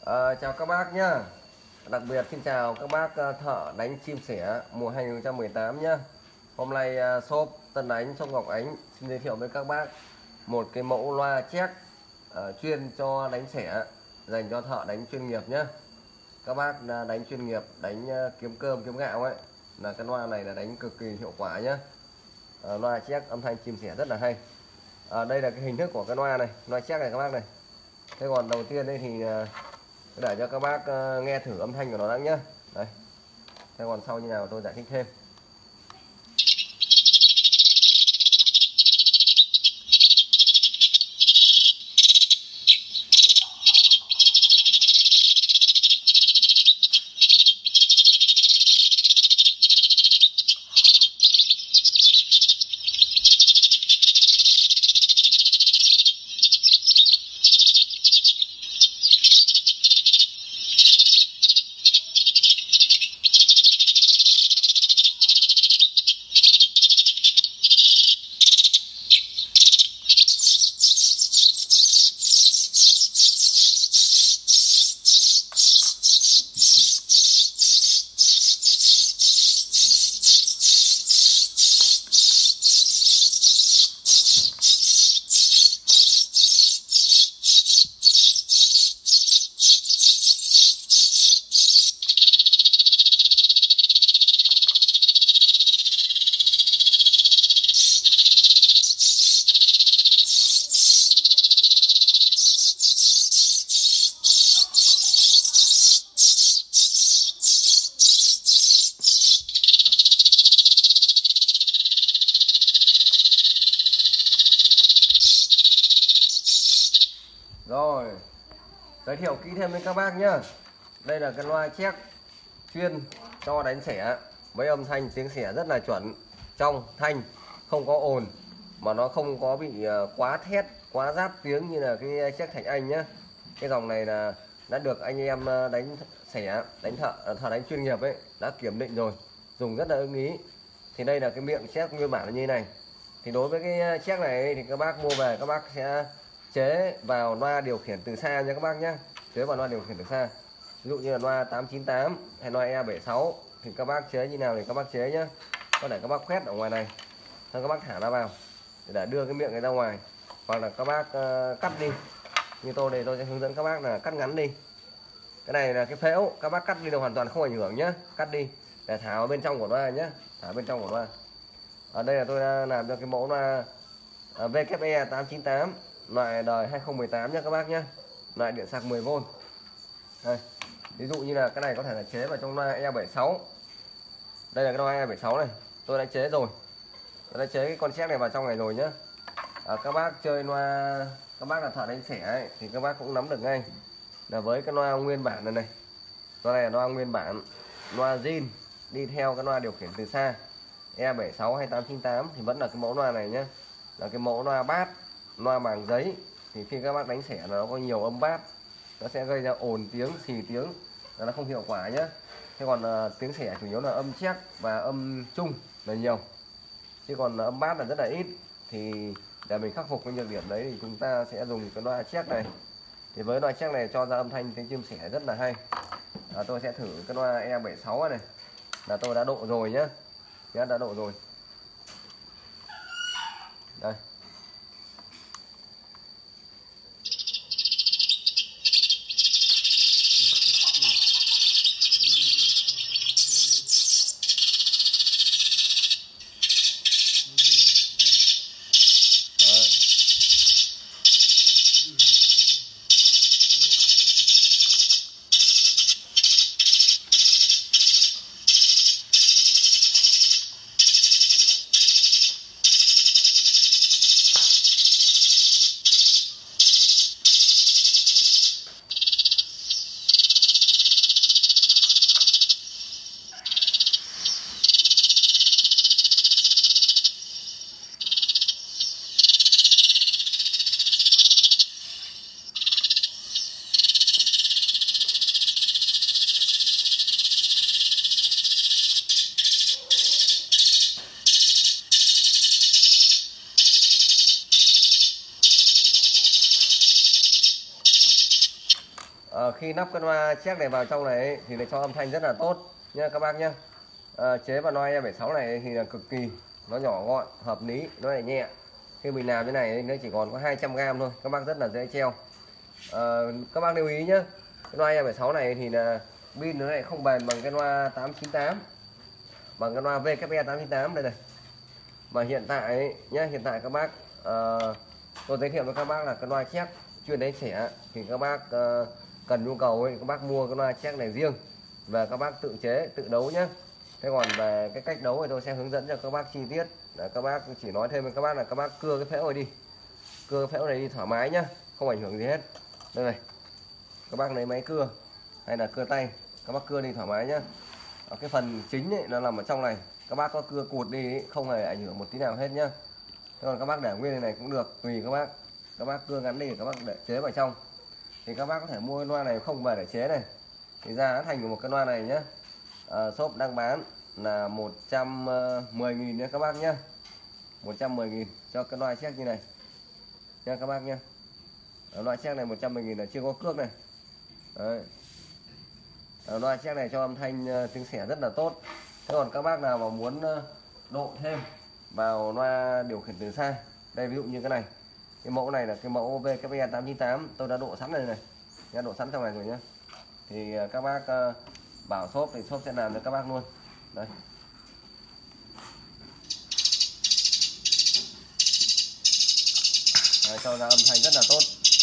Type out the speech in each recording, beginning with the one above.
Chào các bác nhá. Đặc biệt xin chào các bác thợ đánh chim sẻ mùa 2018 nhá. Hôm nay shop Tân Ánh, shop Ngọc Ánh xin giới thiệu với các bác một cái mẫu loa chép chuyên cho đánh sẻ, dành cho thợ đánh chuyên nghiệp nhá. Các bác đánh chuyên nghiệp, đánh kiếm cơm kiếm gạo ấy, là cái loa này là đánh cực kỳ hiệu quả nhá. Loa chép âm thanh chim sẻ rất là hay. Đây là cái hình thức của cái loa này, loa chép này các bác này. Thế còn đầu tiên đây thì để cho các bác nghe thử âm thanh của nó đã nhé. Đây. Thế còn sau như nào tôi giải thích thêm. Rồi, giới thiệu kỹ thêm với các bác nhá. Đây là cái loa chép chuyên cho đánh sẻ, với âm thanh tiếng sẻ rất là chuẩn, trong thanh, không có ồn, mà nó không có bị quá thét, quá rát tiếng như là cái chiếc Thành Anh nhá. Cái dòng này là đã được anh em đánh sẻ, đánh thợ đánh chuyên nghiệp ấy đã kiểm định rồi, dùng rất là ưng ý. Thì đây là cái miệng chép nguyên bản là như này. Thì đối với cái chiếc này thì các bác mua về các bác sẽ chế vào loa điều khiển từ xa nha các bác nhé. Chế vào loa điều khiển từ xa, ví dụ như là loa 898 hay loa E76 thì các bác chế như nào thì các bác chế nhé. Có thể các bác khoét ở ngoài này, xong các bác thả nó vào để đưa cái miệng này ra ngoài, hoặc là các bác cắt đi. Như tôi đây tôi sẽ hướng dẫn các bác là cắt ngắn đi. Cái này là cái phễu, các bác cắt đi là hoàn toàn không ảnh hưởng nhé. Cắt đi để thả vào bên trong của loa nhé, thả bên trong của loa. Ở đây là tôi đã làm cho cái mẫu loa VKE 898 loại đời 2018 nhé các bác nhé, loại điện sạc 10V. Đây, ví dụ như là cái này có thể là chế vào trong loa E76. Đây là cái loa E76 này, tôi đã chế rồi, tôi đã chế cái con chép này vào trong này rồi nhé. Các bác chơi loa, các bác là thợ đánh sẻ ấy, thì các bác cũng nắm được ngay là với cái loa nguyên bản này này, loa này là loa nguyên bản, loa zin đi theo cái loa điều khiển từ xa E76 hay 898 thì vẫn là cái mẫu loa này nhé, là cái mẫu loa bát, loa màng giấy. Thì khi các bác đánh sẻ nó có nhiều âm bát, nó sẽ gây ra ồn tiếng, xì tiếng, nó không hiệu quả nhé. Thế còn tiếng sẻ chủ yếu là âm chép và âm trung là nhiều, chứ còn âm bát là rất là ít. Thì để mình khắc phục cái nhược điểm đấy thì chúng ta sẽ dùng cái loa chép này. Thì với loa chép này cho ra âm thanh tiếng chim sẻ rất là hay. Tôi sẽ thử cái loa E76 này, là tôi đã độ rồi nhé, đã độ rồi đây. khi nắp cái loa check này vào trong này ấy, thì nó cho âm thanh rất là tốt nha các bác nhé. Chế vào loa E76 này thì là cực kỳ nó nhỏ gọn, hợp lý, nó lại nhẹ. Khi mình làm cái này ấy, nó chỉ còn có 200g thôi, các bác rất là dễ treo. Các bác lưu ý nhé, cái loa E76 này thì là pin nó lại không bền bằng cái loa 898, bằng cái loa VKE 898 đây này. Mà hiện tại ấy, nhé, hiện tại các bác tôi giới thiệu với các bác là cái loa check chuyên đánh xẻ, thì các bác cần nhu cầu ấy, các bác mua cái loa check này riêng và các bác tự chế tự đấu nhé. Thế còn về cái cách đấu thì tôi sẽ hướng dẫn cho các bác chi tiết. Các bác chỉ nói thêm với các bác là các bác cưa cái phễu này đi, cưa cái phễu này đi thoải mái nhá, không ảnh hưởng gì hết. Đây này, các bác lấy máy cưa hay là cưa tay, các bác cưa đi thoải mái nhá. Cái phần chính ấy, nó nằm ở trong này, các bác có cưa cụt đi ấy, không hề ảnh hưởng một tí nào hết nhá. Thế còn các bác để nguyên này cũng được, tùy các bác cưa ngắn đi các bác để chế vào trong. Thì các bác có thể mua cái loa này không về để chế này, thì giá thành của một cái loa này nhá, shop đang bán là 110.000 nha các bác nhé. 110.000 cho cái loa check như này nha các bác nhé. Loa check này 110.000 là chưa có cước này. Đấy. Loa check này cho âm thanh tiếng xẻ rất là tốt. Thế còn các bác nào mà muốn độ thêm vào loa điều khiển từ xa, đây ví dụ như cái này, cái mẫu này là cái mẫu VKE 898 tôi đã độ sẵn đây này nha, độ sẵn trong này rồi nhé. Thì các bác bảo shop thì shop sẽ làm cho các bác luôn. Đây. Đấy, cho ra âm thanh rất là tốt.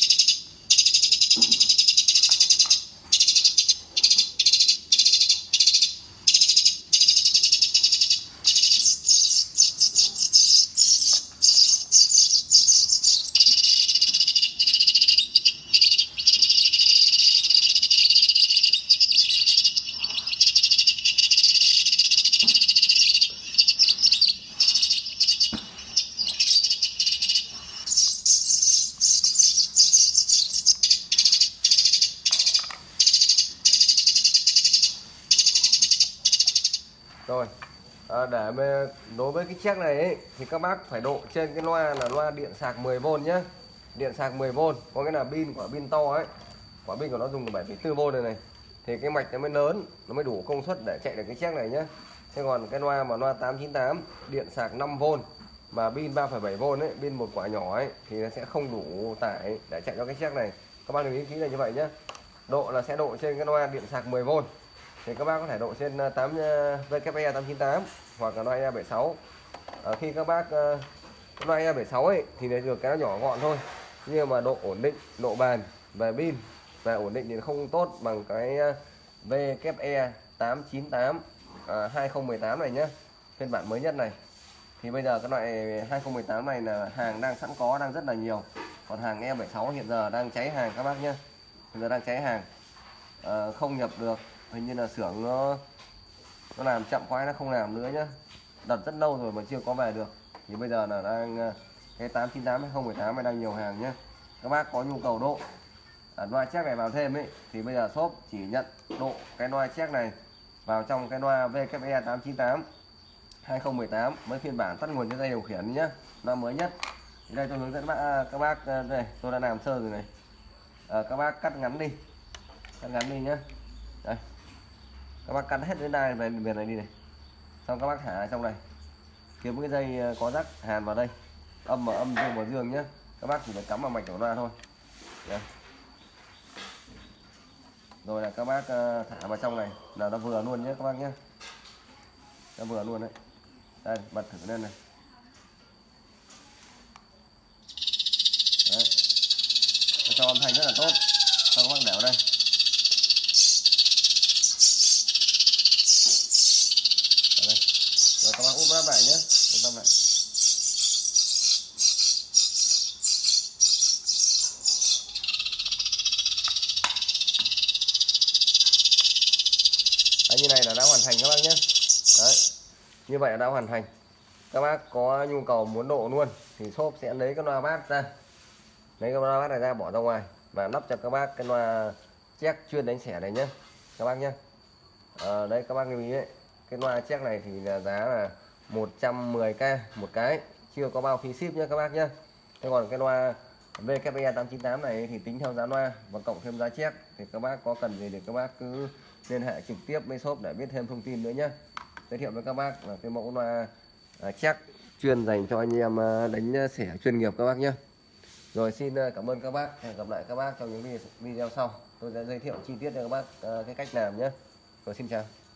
Rồi, để đối với cái check này ấy, thì các bác phải độ trên cái loa là loa điện sạc 10V nhé. Điện sạc 10V, có nghĩa là pin quả pin to ấy, quả pin của nó dùng 7,4V này này, thì cái mạch nó mới lớn, nó mới đủ công suất để chạy được cái check này nhé. Thế còn cái loa mà loa 898 điện sạc 5V mà pin 3,7V ấy, pin một quả nhỏ ấy, thì nó sẽ không đủ tải để chạy cho cái check này. Các bác lưu ý kỹ là như vậy nhé. Độ là sẽ độ trên cái loa điện sạc 10V. Thì các bác có thể độ trên VKE 898 hoặc là loa E76. Khi các bác loa E76 ấy thì được cái nó nhỏ gọn thôi, nhưng mà độ ổn định, độ bền về pin và ổn định thì không tốt bằng cái VKE 898 2018 này nhé, phiên bản mới nhất này. Thì bây giờ cái loại 2018 này là hàng đang sẵn có, đang rất là nhiều. Còn hàng E76 hiện giờ đang cháy hàng các bác nhé, hiện giờ đang cháy hàng, không nhập được. Hình như là xưởng nó làm chậm quá, nó không làm nữa nhá, đặt rất lâu rồi mà chưa có về được. Thì bây giờ là đang cái 898 2018 này đang nhiều hàng nhé. Các bác có nhu cầu độ loa check này vào thêm ấy, thì bây giờ shop chỉ nhận độ cái loa check này vào trong cái loa VKE 898 2018 với phiên bản tắt nguồn cho dây điều khiển nhé, loa mới nhất. Thì đây tôi hướng dẫn các bác, đây tôi đã làm sơ rồi này. Các bác cắt ngắn đi nhé. Đây, các bác cắt hết đến đây về này đi này, xong các bác thả trong này, kiếm cái dây có rắc hàn vào đây, âm vào âm, dương vào dương nhé. Các bác chỉ phải cắm vào mạch của loa thôi. Đây. Rồi là các bác thả vào trong này là nó vừa luôn nhé các bác nhé, nó vừa luôn đấy. Đây bật thử lên này. Đấy. Nó cho âm thanh rất là tốt. Xong các bác đảo đây. Rồi các bác úp lắp lại nhé, úp lắp lại. Đấy, như này là đã hoàn thành các bác nhé. Đấy, như vậy là đã hoàn thành. Các bác có nhu cầu muốn độ luôn thì shop sẽ lấy cái loa bát ra, lấy cái loa bát này ra bỏ ra ngoài và lắp cho các bác cái loa check chuyên đánh xẻ này nhé các bác nhé. Đây các bác lưu ý đấy, cái loa check này thì là giá là 110k một cái, chưa có bao phí ship nhé các bác nhé. Thế còn cái loa VKPE 898 này thì tính theo giá loa và cộng thêm giá check, thì các bác có cần gì thì các bác cứ liên hệ trực tiếp với shop để biết thêm thông tin nữa nhé. Giới thiệu với các bác là cái mẫu loa check chuyên dành cho anh em đánh xẻ chuyên nghiệp các bác nhé. Rồi xin cảm ơn các bác, hẹn gặp lại các bác trong những video sau. Tôi sẽ giới thiệu chi tiết cho các bác cái cách làm nhé. Rồi xin chào.